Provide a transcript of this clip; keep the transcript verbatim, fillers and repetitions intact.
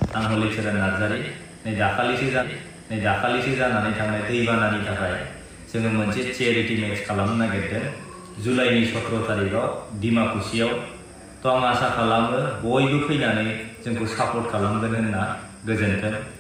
आं हलिचरन नार्जारी नै दाखालिसो नै दाखालिसो जानानै थांनाय दैबानानि थाखाय जोङो मोनसे चेरिटि मेच खालामनो नागिरदों जुलाइनि सत्रह तारिखआव डिमाकुसियाव। थ' आं आसा खालामो बयबो फैनानै जोंखौ सापर्ट खालामगोन होनना। गोजोन्थों।